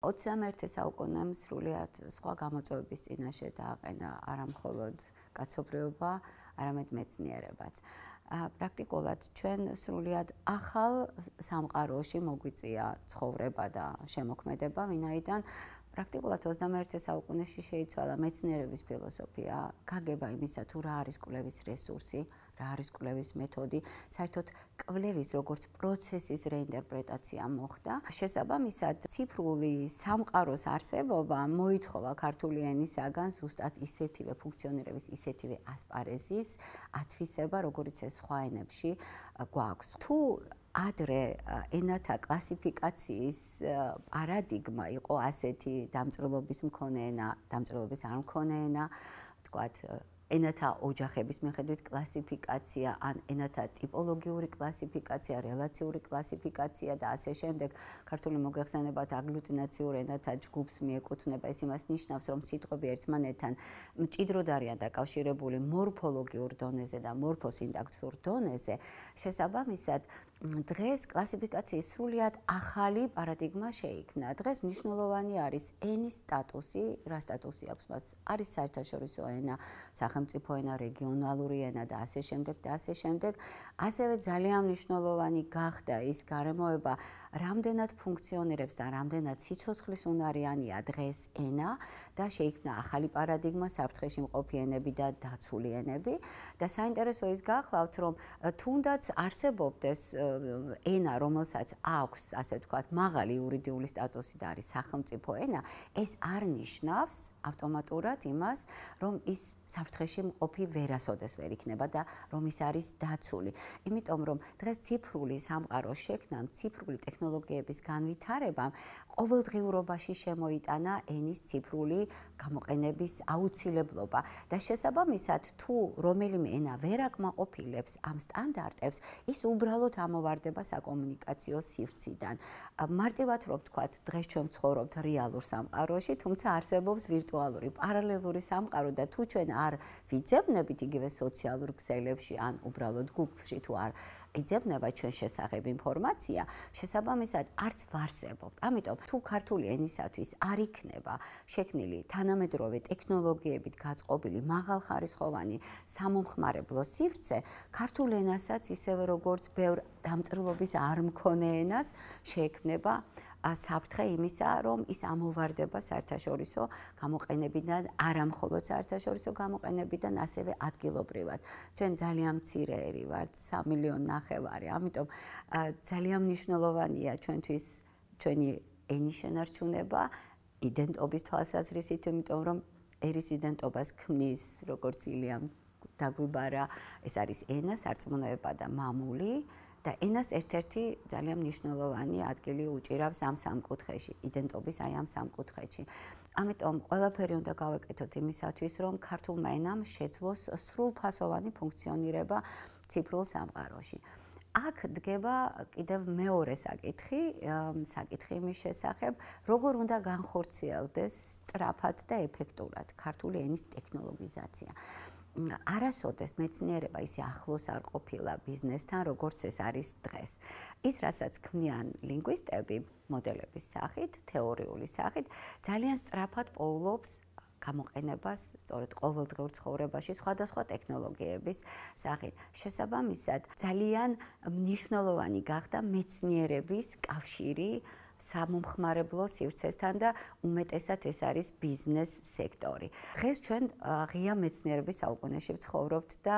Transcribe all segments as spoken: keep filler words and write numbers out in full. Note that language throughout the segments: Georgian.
ოცდამეერთე საუკუნემ სრულიად სხვა გამოწვევების წინაშე დააყენა არა მხოლოდ კაცობრიობა, არამედ მეცნიერებაც. პრაქტიკულად ჩვენ სრულიად ახალ სამყაროში მოგვიწია ცხოვრება და შემოქმედება, ვინაიდან პრაქტიკულად ოცდამეერთე საუკუნეში შეიცვალა მეცნიერების ფილოსოფია, გაგება იმისა თუ რა არის კვლევის რესურსი, რა არის კვლევის მეთოდი, საერთოდ კვლევის როგორც პროცესის რეინტერპრეტაცია მოხდა. შესაბამისად, ციფრული სამყაროს არსებობა მოითხოვა ქართული ენისაგან ზუსტად ისეთივე ფუნქციონირების, ისეთივე ასპარეზის ათვისება, როგორც ეს სხვა ენებში გვაქვს. თუ ადრე ენათა კლასიფიკაციის პარადიგმა იყო ასეთი დამწერლობის მქონე ენა, დამწერლობის არ მქონე ენა, თქვათ ენათა ოჯახების მიხედვით კლასიფიკაცია, ან ენათა ტიპოლოგიური კლასიფიკაცია, რელაციური კლასიფიკაცია და ასე შემდეგ. ქართული მოგეხსენებათ აგლუტინაციურ ენათა ჯგუფს მიეკუთვნება, ეს იმას ნიშნავს, რომ სიტყვები ერთმანეთთან მჭიდროდ არიან დაკავშირებული მორფოლოგიურ დონეზე და მორფოსინტაქსურ დონეზე. შესაბამისად, დღეს კლასიფიკაციის სრულიად ახალი პარადიგმა შეიქმნა. დღეს მნიშვნელოვანი არის ენის სტატუსი, რა სტატუსი აქვს მას? არის საერთაშორისო ენა, სახელმწიფო ენა, რეგიონალური ენა და ასე შემდეგ და ასე შემდეგ. ასევე ძალიან მნიშვნელოვანი გახდა ის გარემოება, რამდენად ფუნქციონირებს და რამდენად სიცოცხლის უნარიანია დღეს ენა და შეიქმნა ახალი პარადიგმა, საფრთხეში მყოფი ენები და დაცული ენები. და საინტერესო ის გახლავთ, რომ თუნდაც არსებობდეს ენა, რომელსაც აქვს, ასე ვთქვათ, მაღალი იურიდიული სტატუსი და არის სახელმწიფო ენა, ეს არ ნიშნავს ავტომატურად იმას, რომ ის საფრთხეში მყოფი ვერასოდეს ვერ იქნება და რომ ის არის დაცული. იმიტომ რომ დღეს ციფრული სამყაროს შექმნამ, ციფრული ტექნოლოგიების განვითარებამ ყოველდღიურობაში შემოიტანა ენის ციფრული გამოყენების აუცილებლობა და შესაბამისად თუ რომელიმე ენა ვერ აკმაყოფილებს ამ სტანდარტებს, ის უბრალოდ ამოვარდება საკომუნიკაციო სივრციდან. მარტივად რომ ვთქვათ, დღეს ჩვენ ვცხოვრობთ რეალურ სამყაროში, თუმცა არსებობს ვირტუალური პარალელური სამყარო და თუ ჩვენ არ ვიძებნებით იგივე სოციალურ ქსელებში ან უბრალოდ Google-ში თუ არ იძებნება ჩვენ შესახებ ინფორმაცია, შესაბამისად არც ვარსებობთ. ამიტომ თუ ქართული ენისათვის არ იქნება შექმნილი თანამედროვე ტექნოლოგიებით გაწყობილი მაღალხარისხოვანი სამომხმარებლო სივრცე, ქართულ ენასაც ისევე როგორც ბევრ დამწერლობის არ მქონე ენას შეექმნება საფრთხე იმისა, რომ ის ამოვარდება საერთაშორისო გამოყენებიდან, არა მხოლოდ საერთაშორისო გამოყენებიდან, ასევე ადგილობრივად. ჩვენ ძალიან მცირე ერი ვართ, სამი მილიონი ნახევარი, ამიტომ ძალიან მნიშვნელოვანია ჩვენთვის ჩვენი ენის შენარჩუნება იდენტობის თვალსაზრისით, იმიტომ რომ ერის იდენტობას ქმნის, როგორც ილიამ დაგვიბარა, ეს არის ენა, სარწმუნოება და მამული. და ენას ერთ-ერთი ძალიან მნიშვნელოვანი ადგილი უჭირავს ამ სამკუთხედში, იდენტობის აი ამ სამკუთხედში. ამიტომ ყველაფერი უნდა გავაკეთოთ იმისათვის, რომ ქართულმა ენამ შეძლოს სრულფასოვანი ფუნქციონირება ციფრულ სამყაროში. აქ დგება კიდევ მეორე საკითხი, საკითხი იმის შესახებ, როგორ უნდა განხორციელდეს სწრაფად და ეფექტურად ქართული ენის ტექნოლოგიზაცია. არასოდეს მეცნიერება ისე ახლოს არ ყოფილა ბიზნესთან, როგორც ეს არის დღეს. ის, რასაც ქმნიან ლინგვისტები მოდელების სახით, თეორიული სახით, ძალიან სწრაფად პოულობს გამოყენებას, სწორედ ყოველდღიურ ცხოვრებაში სხვადასხვა ტექნოლოგიების სახით. შესაბამისად, ძალიან მნიშვნელოვანი გახდა მეცნიერების კავშირი სამომხმარებლო სივრცესთან და უმეტესად ეს არის ბიზნეს სექტორი. დღეს ჩვენ ღია მეცნიერების საუკუნეში ვცხოვრობთ და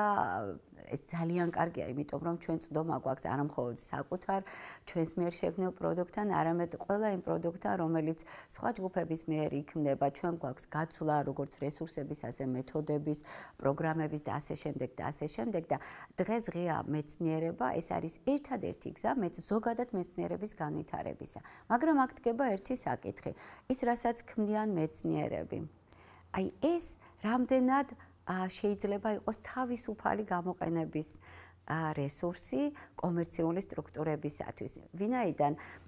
ეს ძალიან კარგია, იმიტომ რომ ჩვენ წვდომა გვაქვს არა მხოლოდ საკუთარ ჩვენს მიერ შექმნილ პროდუქტთან, არამედ ყველა იმ პროდუქტთან, რომელიც სხვა ჯგუფების მიერ იქმნება, ჩვენ გვაქვს გაცვლა როგორც რესურსების, ასე მეთოდების, პროგრამების და ასე შემდეგ და ასე შემდეგ და დღეს ღია მეცნიერება ეს არის ერთადერთი გზა ზოგადად მეცნიერების განვითარებისა. მაგრამ აქ დგება ერთი საკითხი, ის რასაც ქმნიან მეცნიერები. აი ეს რამდენად შეიძლება იყოს თავისუფალი გამოყენების რესურსი კომერციული სტრუქტურებისათვის. ვინაიდან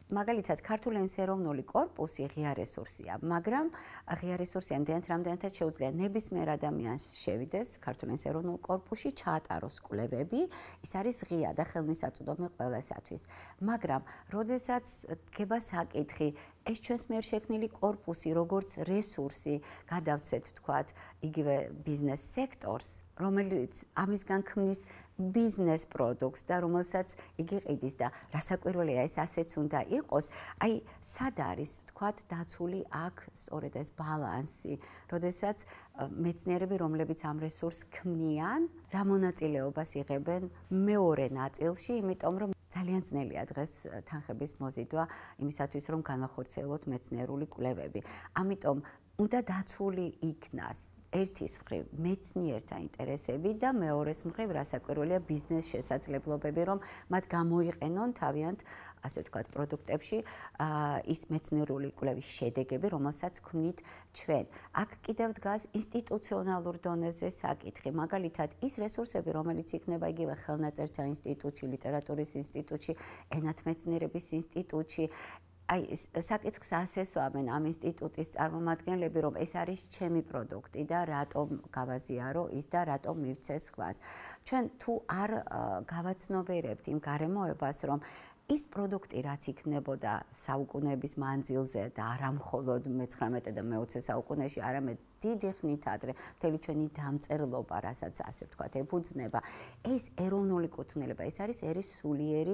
მაგალითად, ქართული ენის ეროვნული კორპუსი ღია რესურსია, მაგრამ ღია რესურსია იმდენად, რამდენადაც შეუძლია ნებისმიერ ადამიანს შევიდეს ქართული ენის ეროვნულ კორპუსში, ჩაატაროს კვლევები, ის არის ღია და ხელმისაწვდომი ყველასათვის. მაგრამ, როდესაც დგება საკითხი, ეს ჩვენს მიერ შექმნილი კორპუსი, როგორც რესურსი, გადავცეთ, თქვათ, იგივე ბიზნეს სექტორს, რომელიც ამისგან ქმნის ბიზნეს პროდუქტს და რომელსაც იგი ყიდის და რასაკვირველია ეს ასეც უნდა იყოს, აი სად არის, თქვათ, დაცული აქ სწორედ ეს ბალანსი, როდესაც მეცნიერები, რომლებიც ამ რესურსს ქმნიან, რა მონაწილეობას იღებენ მეორე ნაწილში, იმიტომ რომ ძალიან ძნელია დღეს თანხების მოზიდვა იმისათვის, რომ განვახორციელოთ მეცნიერული კვლევები. ამიტომ უნდა დაცული იქნას ერთის მხრივ მეცნიერთა ინტერესები და მეორეს მხრივ რასაკვირველია ბიზნეს შესაძლებლობები, რომ მათ გამოიყენონ თავიანთ, ასე ვთქვათ, პროდუქტებში ის მეცნიერული კვლევის შედეგები, რომელსაც ქმნით ჩვენ. აქ კიდევ დგას ინსტიტუციონალურ დონეზე საკითხი. მაგალითად, ის რესურსები, რომელიც იქნება იგივე ხელნაწერთა ინსტიტუტში, ლიტერატურის ინსტიტუტში, ენათმეცნიერების ინსტიტუტში, აი საკითხს ასე სვამენ ამ ინსტიტუტის წარმომადგენლები, რომ ეს არის ჩემი პროდუქტი და რატომ გავაზიარო ის და რატომ მივცე სხვას. ჩვენ თუ არ გავაცნობიერებთ იმ გარემოებას, რომ ის პროდუქტი, რაც იქნებოდა საუკუნეების მანძილზე და არა მხოლოდ მეცხრამეტე და მეოცე საუკუნეში, არამედ დიდი ხნით ადრე, მთელი ჩვენი დამწერლობა, რასაც ასე ვთქვათ, ეფუძნება, ეს ეროვნული კუთვნილება, ეს არის ერის სულიერი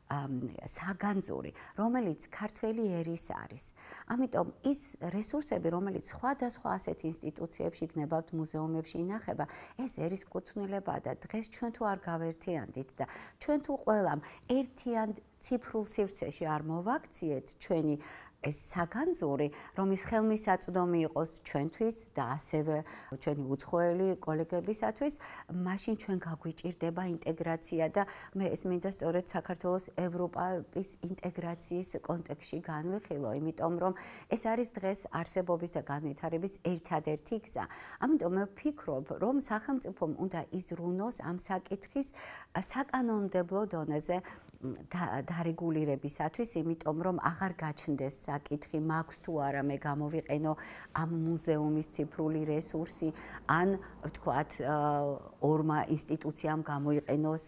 საგანძური, რომელიც ქართველი ერის არის. ამიტომ ის რესურსები, რომელიც სხვადასხვა ასეთ ინსტიტუციებში გნებავთ, მუზეუმებში ინახება, ეს ერის კუთვნილებაა და დღეს ჩვენ თუ არ გავერთიანდით და ჩვენ თუ ყველამ ერთიან ციფრულ სივრცეში არ მოვაქციეთ ჩვენი ეს საგანძური, რომ ის ხელმისაწვდომი იყოს ჩვენთვის და ასევე ჩვენი უცხოელი კოლეგებისათვის, მაშინ ჩვენ გაგვიჭირდება ინტეგრაცია და მე ეს მინდა სწორედ საქართველოს ევროპის ინტეგრაციის კონტექსტში განვიხილო, იმიტომ რომ ეს არის დღეს არსებობის და განვითარების ერთადერთი გზა. ამიტომ მე ვფიქრობ, რომ სახელმწიფომ უნდა იზრუნოს ამ საკითხის საკანონმდებლო დონეზე დარეგულირებისათვის, იმიტომ რომ აღარ გაჩნდეს საკითხი, მაქვს თუ არა მე გამოვიყენო ამ მუზეუმის ციფრული რესურსი, ან ვთქვათ, ორმა ინსტიტუციამ გამოიყენოს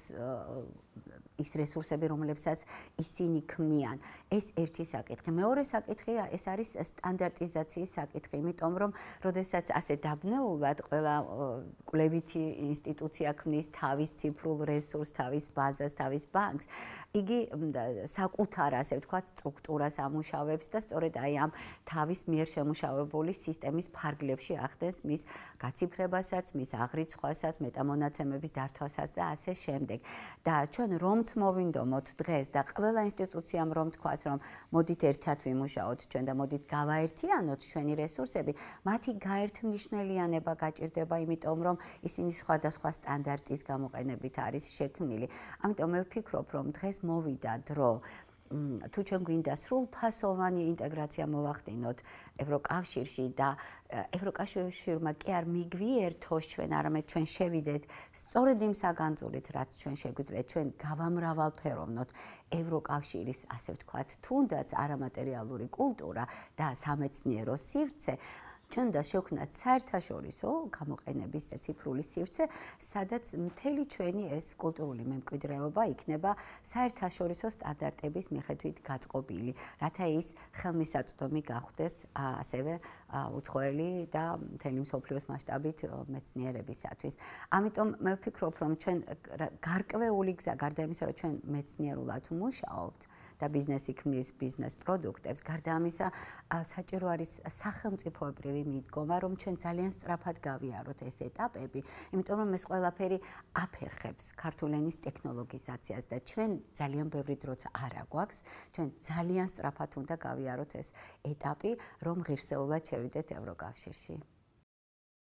ის რესურსები, რომლებსაც ისინი ქმნიან. ეს ერთი საკითხი. მეორე საკითხია, ეს არის სტანდარტიზაციის საკითხი, იმიტომ რომ როდესაც ასე დაბნეულად ყველა კვლევითი ინსტიტუცია ქმნის თავის ციფრულ რესურსს, თავის ბაზას, თავის ბანკს, იგი საკუთარ, ასე ვთქვათ, სტრუქტურას ამუშავებს და სწორედ აი ამ თავის მიერ შემუშავებული სისტემის ფარგლებში ახდენს მის გაციფრებასაც, მის აღრიცხვასაც, მეტამონაცემების დართვასაც და ასე შემდეგ. და ჩვენ რომ მოვინდომოთ დღეს და ყველა ინსტიტუციამ რომ თქვას, რომ მოდით ერთად ვიმუშაოთ ჩვენ და მოდით გავაერთიანოთ ჩვენი რესურსები, მათი გაერთმნიშვნელიანება გაჭირდება, იმიტომ რომ ისინი სხვადასხვა სტანდარტის გამოყენებით არის შექმნილი. ამიტომ მე ვფიქრობ, რომ დღეს მოვიდა დრო თუ ჩვენ გვინდა სრულფასოვანი ინტეგრაცია მოვახდინოთ ევროკავშირში და ევროკავშირმა კი არ მიგვიერთოს ჩვენ, არამედ ჩვენ შევიდეთ სწორედ იმ საგანძურით, რაც ჩვენ შეგვიძლია, ჩვენ გავამრავალფეროვნოთ ევროკავშირის, ასე ვთქვათ, თუნდაც არამატერიალური კულტურა და სამეცნიერო სივრცე. ჩვენ უნდა შევქმნათ საერთაშორისო გამოყენების ციფრული სივრცე, სადაც მთელი ჩვენი ეს კულტურული მემკვიდრეობა იქნება საერთაშორისო სტანდარტების მიხედვით გაწყობილი, რათა ის ხელმისაწვდომი გახდეს ასევე უცხოელი და მთელი მსოფლიოს მასშტაბით მეცნიერებისათვის. ამიტომ მე ვფიქრობ, რომ ჩვენ გარკვეული გზა, გარდა იმისა, რომ ჩვენ მეცნიერულად ვმუშაობთ და ბიზნესი ქმნის ბიზნეს პროდუქტებს, გარდა ამისა, საჭირო არის სახელმწიფოებრივი მიდგომა, რომ ჩვენ ძალიან სწრაფად გავიაროთ ეს ეტაპები, იმიტომ რომ ეს ყველაფერი აფერხებს ქართული ენის ტექნოლოგიზაციას და ჩვენ ძალიან ბევრი დროც არ აგვაქვს, ჩვენ ძალიან სწრაფად უნდა გავიაროთ ეს ეტაპი, რომ ღირსეულად შევიდეთ ევროკავშირში.